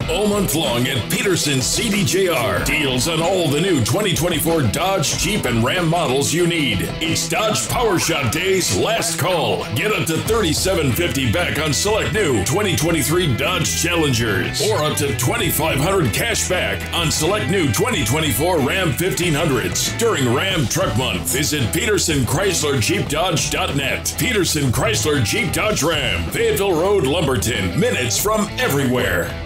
All month long at Peterson CJDR. Deals on all the new 2024 Dodge, Jeep, and Ram models you need. It's Dodge PowerShot Days last call. Get up to $3,750 back on select new 2023 Dodge Challengers. Or up to $2,500 cash back on select new 2024 Ram 1500s. During Ram Truck Month, visit PetersonChryslerJeepDodge.net. Peterson Chrysler Jeep Dodge Ram. Fayetteville Road, Lumberton. Minutes from everywhere.